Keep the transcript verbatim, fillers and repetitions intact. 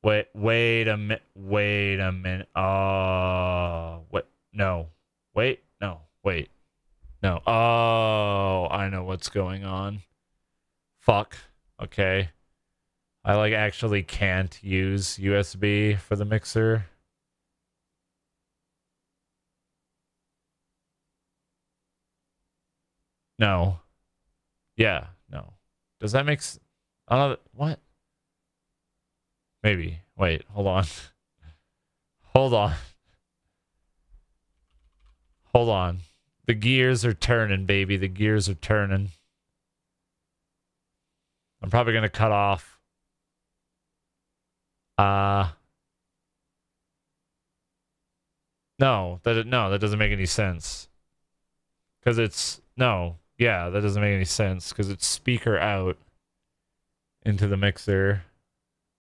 Wait, wait a minute. Wait a minute. Oh, wait. No. Wait. No. Wait. No. Oh, I know what's going on. Fuck. Okay. I like actually can't use U S B for the mixer. No. Yeah. No. Does that make sense? Uh, what? Maybe. Wait, hold on. Hold on. Hold on. The gears are turning, baby. The gears are turning. I'm probably going to cut off. Uh No, that no, that doesn't make any sense. Cuz it's no. Yeah, that doesn't make any sense cuz it's speaker out into the mixer.